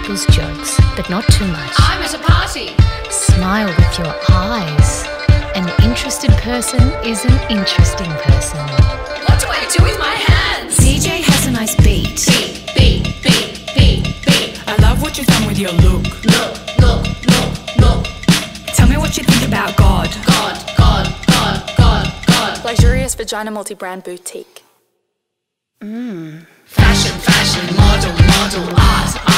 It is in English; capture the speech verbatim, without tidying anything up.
people's jokes, but not too much. I'm at a party. Smile with your eyes. An interested person is an interesting person. What do I do with my hands? D J has a nice beat. Beat, beat, beat, beat, beat. I love what you've done with your look. Look, look, look, look. Tell me what you think about God. God, God, God, God, God. Luxurious vagina multi-brand boutique. Fashion, fashion, model, model, art,